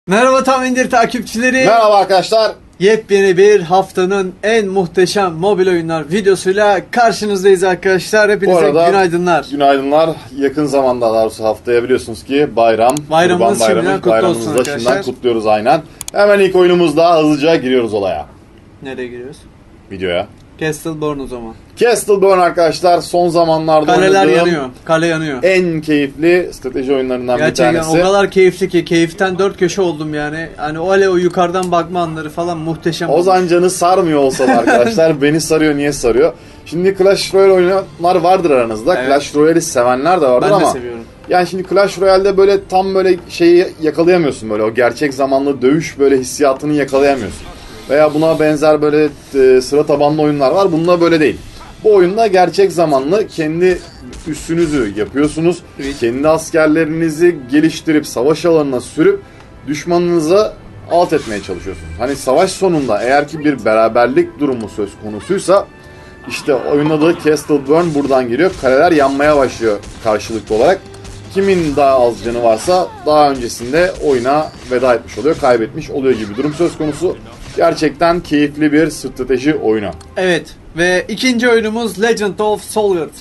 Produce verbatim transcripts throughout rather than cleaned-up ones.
Merhaba Tam İndir takipçileri. Merhaba arkadaşlar. Yepyeni bir haftanın en muhteşem mobil oyunlar videosuyla karşınızdayız arkadaşlar. Hepinize arada, günaydınlar. Günaydınlar. Yakın zamanda daha doğrusu haftaya biliyorsunuz ki bayram. Bayramımız şimdiden kutlu Bayramımızı olsun da arkadaşlar. şimdiden kutluyoruz aynen. Hemen ilk oyunumuzda hızlıca giriyoruz olaya. Nereye giriyoruz? Videoya. Castleborn o zaman. Castleborn arkadaşlar son zamanlarda Kaleler yanıyor. Kale yanıyor. En keyifli strateji oyunlarından Gerçekten bir tanesi. Gerçekten o kadar keyifli ki keyiften dört köşe oldum yani. Hani o hele o yukarıdan bakma anları falan muhteşem. Ozan canı sarmıyor olsa da arkadaşlar beni sarıyor. Niye sarıyor? Şimdi Clash Royale oynayanlar vardır aranızda. Evet. Clash Royale'i sevenler de vardır ben ama. Ben de seviyorum. Yani şimdi Clash Royale'de böyle tam böyle şeyi yakalayamıyorsun, böyle o gerçek zamanlı dövüş böyle hissiyatını yakalayamıyorsun. Veya buna benzer böyle e, sıra tabanlı oyunlar var. Bunda böyle değil. Bu oyunda gerçek zamanlı kendi üssünüzü yapıyorsunuz. Evet. Kendi askerlerinizi geliştirip savaş alanına sürüp düşmanınıza alt etmeye çalışıyorsunuz. Hani savaş sonunda eğer ki bir beraberlik durumu söz konusuysa işte oyunun adı Castleborn buradan geliyor. Kaleler yanmaya başlıyor karşılıklı olarak. Kimin daha az canı varsa daha öncesinde oyuna veda etmiş oluyor, kaybetmiş oluyor gibi durum söz konusu. Gerçekten keyifli bir strateji oyunu. Evet ve ikinci oyunumuz Legend of Solgard.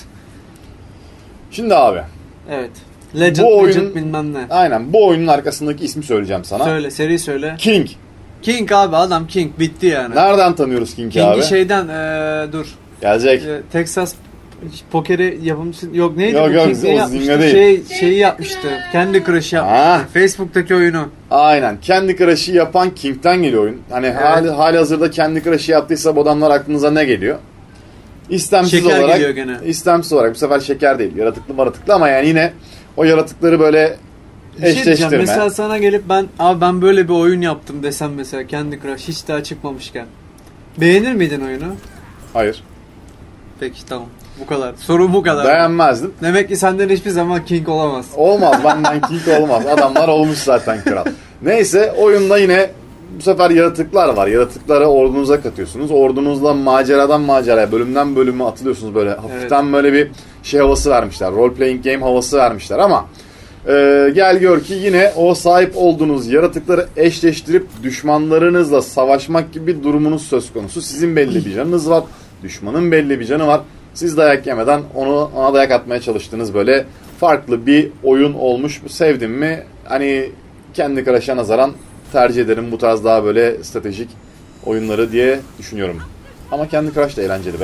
Şimdi abi. Evet. Legend, bu oyun, Legend bilmem ne. Aynen bu oyunun arkasındaki ismi söyleyeceğim sana. Söyle, seri söyle. King. King abi, adam King, bitti yani. Nereden tanıyoruz King'i King'i abi? King'i şeyden ee, dur. Gelecek. E, Texas pokeri yapımcısı yok neydi yok, bu? Yok King yok o Zynga değil. Şey, şeyi yapmıştı. Kendi Crush'ı yapmıştı. Ha. Facebook'taki oyunu. Aynen. Kendi Crush'ı yapan King'den geliyor oyun. Hani evet. hali, hali hazırda Kendi Crush'ı yaptıysa bu adamlar aklınıza ne geliyor? İstemsiz şeker olarak. Geliyor gene. İstemsiz olarak. Bu sefer şeker değil. Yaratıklı maratıklı ama yani yine o yaratıkları böyle bir eşleştirme. Şey diyeceğim, mesela sana gelip ben abi ben böyle bir oyun yaptım desem mesela Kendi Crush hiç daha çıkmamışken. Beğenir miydin oyunu? Hayır. Peki tamam. Bu kadar. Soru bu kadar. Beğenmezdim. Demek ki senden hiçbir zaman King olamaz. Olmaz. Benden King olmaz. Adamlar olmuş zaten kral. Neyse oyunda yine bu sefer yaratıklar var. Yaratıkları ordunuza katıyorsunuz. Ordunuzla maceradan maceraya, bölümden bölüme atılıyorsunuz böyle. Hafiften evet. böyle bir şey havası vermişler. Role playing game havası vermişler ama e, gel gör ki yine o sahip olduğunuz yaratıkları eşleştirip düşmanlarınızla savaşmak gibi bir durumunuz söz konusu. Sizin belli bir canınız var. Düşmanın belli bir canı var. Siz dayak yemeden onu ona dayak atmaya çalıştığınız böyle farklı bir oyun olmuş. Sevdim mi? Hani Kendi Crush'a nazaran tercih ederim bu tarz daha böyle stratejik oyunları diye düşünüyorum. Ama Kendi Crush da eğlenceli be.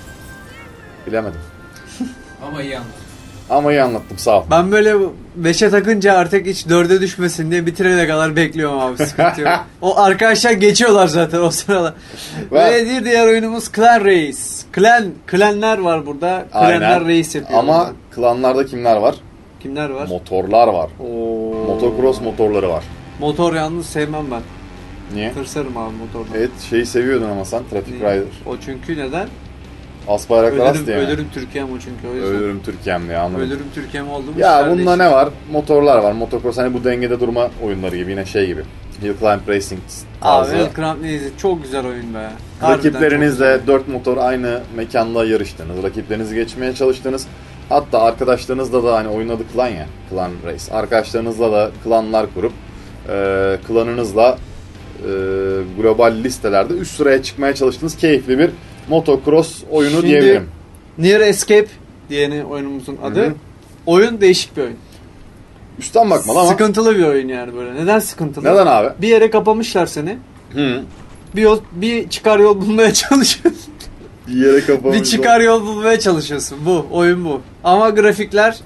Bilemedim. Ama iyi anlattım. Ama iyi anlattım, sağ ol. Ben böyle beşe takınca artık hiç dörde düşmesin diye bitirene kadar bekliyorum abi, sıkıntı yok. O arkadaşlar geçiyorlar zaten o sırada. Ve bir diğer oyunumuz Clan Race. Klan, klanlar var burada. Klanlar race yapıyor. Ama burada. Klanlarda kimler var? Kimler var? Motorlar var. Oo. Motocross motorları var. Motor yalnız sevmem ben. Niye? Tırsarım abi motordan. Evet, şeyi seviyordun ama sen, Traffic Rider. O çünkü neden? As bayraklar as diye. Ölürüm Türkiye'm o çünkü. O yüzden. Ölürüm Türkiye'm diye, anladım. Ölürüm Türkiye'm oldu mu? Ya bunda ne var? Motorlar var. Motocross hani bu dengede durma oyunları gibi, yine şey gibi. Hill Climb Racing tarzı. Abi Hill Climb Racing çok güzel oyun be. Rakiplerinizle dört motor aynı mekanda yarıştınız. Rakiplerinizi geçmeye çalıştınız. Hatta arkadaşlarınızla da, hani oyun adı Clan ya. Clan Race. Arkadaşlarınızla da klanlar kurup e, klanınızla e, global listelerde üst sıraya çıkmaya çalıştığınız keyifli bir motocross oyunu Şimdi, diyebilirim. Near Escape diyeni oyunumuzun adı. Hı-hı. Oyun değişik bir oyun. Üstten bakmalı ama. Sıkıntılı bir oyun yani böyle. Neden sıkıntılı? Neden abi? Bir yere kapamışlar seni. Hı. Bir yol, bir çıkar yol bulmaya çalışıyorsun. Bir yere kapamışlar. Bir çıkar yol bulmaya çalışıyorsun. Bu. Oyun bu. Ama grafikler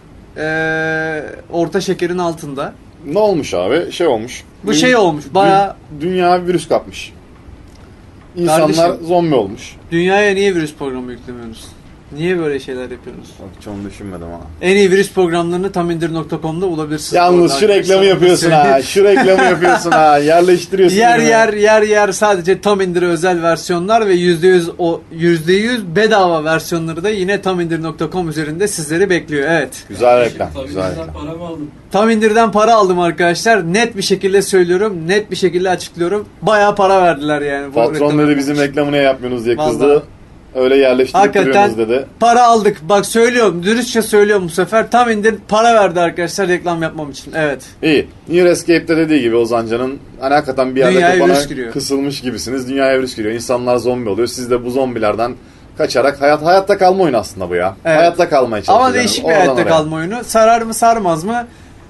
ee, orta şekerin altında. Ne olmuş abi? Şey olmuş. Bu şey olmuş. Bayağı. Dünya virüs kapmış. İnsanlar kardeşim, zombi olmuş. Dünyaya niye virüs programı yüklemiyoruz? Niye böyle şeyler yapıyorsunuz? Hiç onu düşünmedim ha. En iyi virüs programlarını tamindir nokta com'da bulabilirsiniz. Yalnız şu reklamı yapıyorsun ha. Şu reklamı yapıyorsun ha. Yerleştiriyorsun. Yer yer yer yer sadece Tamindir'e özel versiyonlar ve yüzde yüz o yüzde yüz bedava versiyonları da yine tamindir nokta com üzerinde sizleri bekliyor. Evet. Güzel reklam. Güzel reklam. Para mı aldın? Tamindir'den para aldım arkadaşlar. Net bir şekilde söylüyorum. Net bir şekilde açıklıyorum. Bayağı para verdiler yani. Patron dedi bizim reklamını yapmıyorsunuz diye kızdı. Vallahi. öyle yerleştirip Hakikaten duruyorsunuz dedi. para aldık. Bak söylüyorum. Dürüstçe söylüyorum bu sefer. Tam indir para verdi arkadaşlar reklam yapmam için. Evet. İyi. New Escape'de dediği gibi Ozancan'ın hani hakikaten bir yerde Dünyaya kapana virüs giriyor. kısılmış gibisiniz. Dünyaya virüs giriyor. İnsanlar zombi oluyor. Siz de bu zombilerden kaçarak hayat hayatta kalma oyunu aslında bu ya. Evet. Hayatta kalmaya çalışıyorsunuz. Ama değişik bir Oradan hayatta oraya. kalma oyunu. Sarar mı sarmaz mı?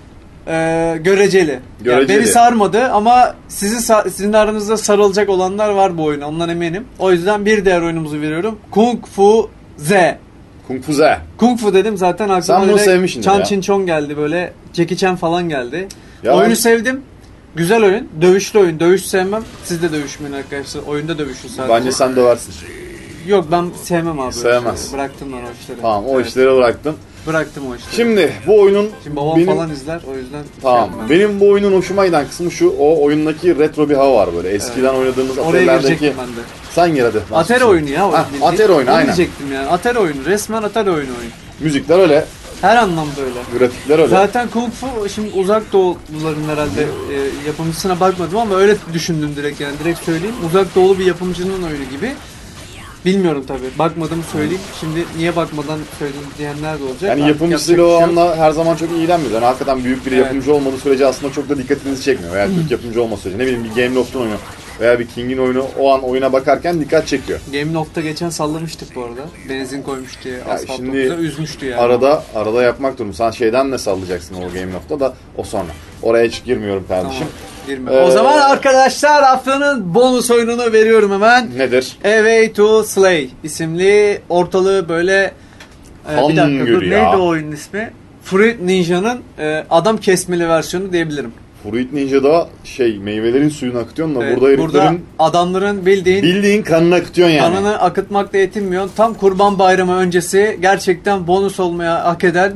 Ee, göreceli. Yani Göreceli. beni sarmadı ama sizi sa- sizin aranızda sarılacak olanlar var bu oyuna. Ondan eminim. O yüzden bir diğer oyunumuzu veriyorum. Kung Fu Z. Kung Fu Z. Kung Fu dedim zaten aklıma Sen bunu direkt sevmişsindir Chan ya. Chin Chong geldi böyle. Jackie Chan falan geldi. Ya Oyunu ben- sevdim. Güzel oyun. Dövüşlü oyun. Dövüş sevmem. Siz de dövüşmeyin arkadaşlar. Oyunda dövüşün sadece. Bence sen döversin. Yok ben sevmem abi. öyle Sevmez. şeyleri. Bıraktım ben o işleri. Tamam o Evet, işleri bıraktım. Bıraktım o işleri. Şimdi bu oyunun Şimdi babam benim falan izler o yüzden. tamam şey yapmam. benim bu oyunun hoşuma giden kısmı şu, o oyundaki retro bir hava var böyle. Eskiden oynadığımız Oraya Atari'lerdeki girecektim ben de. sen gir hadi. Ben Atari susayım. oyunu ya. o Hah, bildiğin. Atari oyunu Onu aynen. diyecektim yani. Atari oyunu. Resmen Atari oyunu oyun. Müzikler öyle, Her anlamda öyle. grafikler öyle. Zaten Kung Fu şimdi uzak doğuluların herhalde e, yapımcısına bakmadım ama öyle düşündüm direkt yani direkt söyleyeyim. Uzak doğulu bir yapımcının oyunu gibi. Bilmiyorum tabii. Bakmadım söyleyeyim. Şimdi niye bakmadan söyledim diyenler de olacak. Yani Artık yapımcısıyla yapacak o bir şey yok. anla her zaman çok ilgilenmiyor. Yani hakikaten büyük bir Evet. yapımcı olmadığı sürece aslında çok da dikkatinizi çekmiyor. Veya Türk yapımcı olması sürece. Ne bileyim bir Gameloft'un oyunu veya bir King'in oyunu o an oyuna bakarken dikkat çekiyor. Gameloft'ta geçen sallamıştık bu arada. Benzin koymuş diye. Asfalt şimdi dokuza üzmüştü yani. Arada arada yapmak durumu. Sen şeyden ne sallayacaksın o Gameloft'ta da o sonra. Oraya hiç girmiyorum kardeşim. Tamam. Girme. Ee, O zaman arkadaşlar haftanın bonus oyununu veriyorum hemen. Nedir? A Way to Slay isimli ortalığı böyle e, bir dakika dur Hangul ya. neydi o oyunun ismi? Fruit Ninja'nın e, adam kesmeli versiyonu diyebilirim. Fruit Ninja'da şey meyvelerin suyunu akıtıyorsun da Evet, burada heriflerin burada adamların bildiğin bildiğin kanını akıtıyorsun yani. kanını akıtmakla yetinmiyor. Tam Kurban Bayramı öncesi gerçekten bonus olmaya hak eden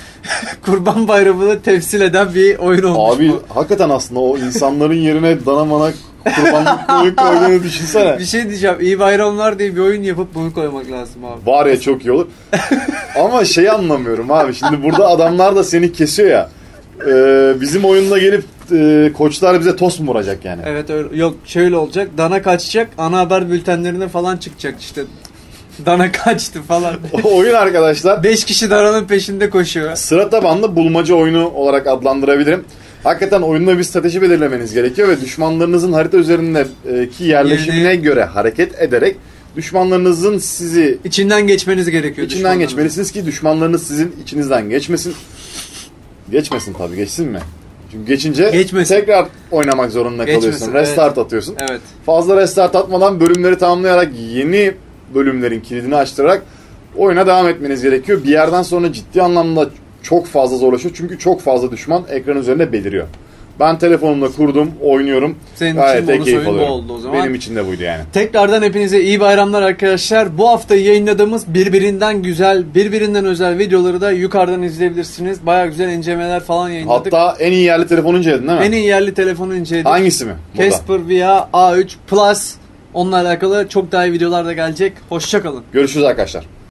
Kurban Bayramı'nı temsil eden bir oyun olmuş Abi bu. hakikaten aslında o insanların yerine danamana kurbanlık koyup koyduğunu düşünsene. Bir şey diyeceğim. İyi bayramlar diye bir oyun yapıp bunu koymak lazım abi. Var ya çok iyi olur. Ama şeyi anlamıyorum abi. Şimdi burada adamlar da seni kesiyor ya. Ee, bizim oyunda gelip e, koçlar bize tost mu vuracak yani? Evet öyle. Yok şöyle olacak. Dana kaçacak. Ana haber bültenlerine falan çıkacak işte. Dana kaçtı falan. O oyun arkadaşlar Beş kişi dananın peşinde koşuyor. sıra tabanlı bulmaca oyunu olarak adlandırabilirim. Hakikaten oyunda bir strateji belirlemeniz gerekiyor ve düşmanlarınızın harita üzerindeki yerleşimine Yerini- göre hareket ederek düşmanlarınızın sizi İçinden geçmeniz gerekiyor. içinden düşmanların. geçmelisiniz ki düşmanlarınız sizin içinizden geçmesin. Geçmesin tabii, geçsin mi? Çünkü geçince Geçmesin. tekrar oynamak zorunda Geçmesin, kalıyorsun. Restart atıyorsun. Evet. Fazla restart atmadan bölümleri tamamlayarak yeni bölümlerin kilidini açtırarak oyuna devam etmeniz gerekiyor. Bir yerden sonra ciddi anlamda çok fazla zorlaşıyor. Çünkü çok fazla düşman ekran üzerinde beliriyor. Ben telefonumla kurdum, oynuyorum. Senin Gayet için de bonus keyif oyun bu alıyorum. oldu o zaman. Benim için de buydu yani. Tekrardan hepinize iyi bayramlar arkadaşlar. Bu hafta yayınladığımız birbirinden güzel, birbirinden özel videoları da yukarıdan izleyebilirsiniz. Baya güzel incelemeler falan yayınladık. Hatta en iyi yerli telefonu inceledin değil mi? En iyi yerli telefonu inceledik. Hangisi mi? Burada. Casper V R A üç Plus. Onunla alakalı çok daha iyi videolar da gelecek. Hoşça kalın. Görüşürüz arkadaşlar.